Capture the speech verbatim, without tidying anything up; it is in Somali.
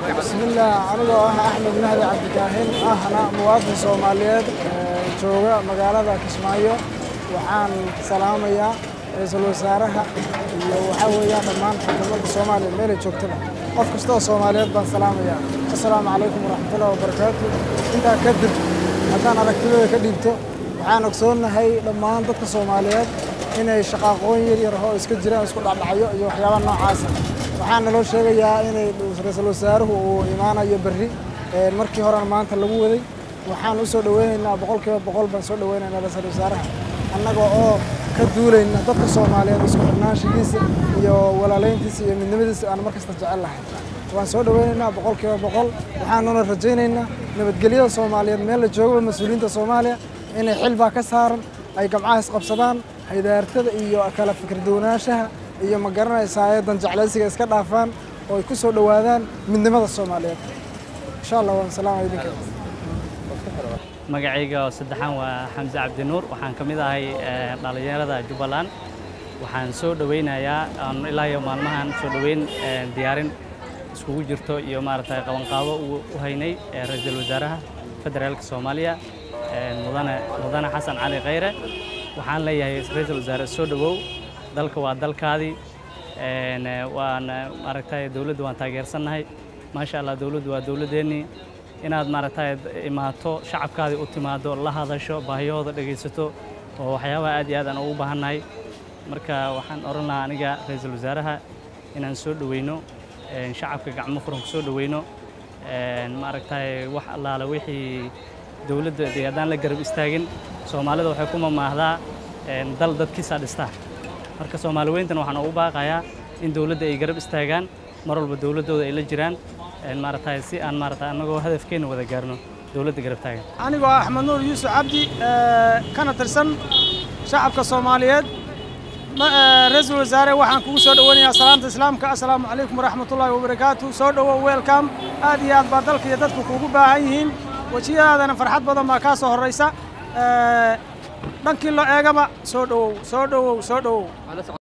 بسم الله أنا أحمد مهدي عبد الكاهن أنا مواطن سوماليات جوجا مقالة كشمايو وحان سلامية رئيس الوزراء وحاوية دمان حكومة الصومالية ميلي جوجتنا قف كستو سوماليات بان سلامية السلام عليكم ورحمة الله وبركاته أنت كدب هدان أركتبه كدبتو waxaan ogsoonahay dhammaan dadka Soomaaliyeed inay shaqaqooyin yar yar oo iska jiraan isku dhacdhacayo iyo waxyaabo noocaas ah waxaan loo sheegayaa inay ra'iisul wasaaruhu uu imaanayo berri markii hore maanta lagu waday waxaan u soo dhaweynaynaa boqolkiiba boqol baan soo dhaweynaynaa ra'iisul wasaaraha annaga oo ka duulayna dadka Soomaaliyeed isku xirnaanshigiisa iyo walaalayntiisa iyo midnimadiisa aan markasta jecelahay waan soo dhaweynaynaa boqolkiiba boqol waxaanuna rajaynaynaa nabadgelyada Soomaaliyeed meel la joogo mas'uuliyiinta Soomaaliya inay xilba ka saaran ay gamcaas qabsadaan hay'adaartada iyo kala fikir duwanaanshaha iyo ma garanaysaa dan jeclaysiga iska dhaafaan oo ay ku soo dhawaadaan midnimada Soomaaliyeed insha Allah waan salaam idinka magacayga saddexan waa Xamza Cabdi Nuur waxaan kamid ahay dhalinyarada Jubbaland waxaan soo dhaweynayaa aan ilaa iyo maalmahan soo dhaweyn diyaarin iskugu jirto iyo maaragtay qaban qaado u haynay ra'iisul wasaaraha federaalka Soomaaliya mudane mudane Xasan Cali Khayre waxaan leeyahay ra'iisul wasaare soo dhawow dalka waa dalkaadii een waan maaragtay dawladdu waan taageersanahay ma sha Allah dawladdu waa dawladeeni inaad maaragtay imaato shacabkaadii u timaado la hadasho baahiyooda dhageysato oo waxyaabo aad iyo aad aan ugu baahanahay marka waxaan oran lahaa aniga ra'iisul wasaaraha inaan soo dhaweyno een shacabka gacmo furan ku soo dhaweyno een maaragtay wax allaala wixii dawladda deegaadaan la garab istaagin Soomaalida waxay ku maamaahdaa een dal dadkiisa dhistaa marka Soomaaliyeyntan waxaan ugu baaqayaa in dawladda ay garab istaagaan mar walba dawladooda ay la jiraan een maaragtay si aan maaragtay anagoo hadafkeena wada gaarno dawladda garab taagan anigoo Axmed Nuur Yuusuf Cabdi kana tirsan shacabka Soomaaliyeed ra'iisul wasaare waxaan kugu soo dhaweynayaa salaanta islaamka assalaamu calaykum waraxmatullaahi wabarakaatuh soo dhawow welcome aad iyo aad baa dalka iyo dadku kuugu baahan yihiin وجيهادنا فرحات بدن ما كاسو هريسة دنكي لو ايغبا سو دو سو دو سو دو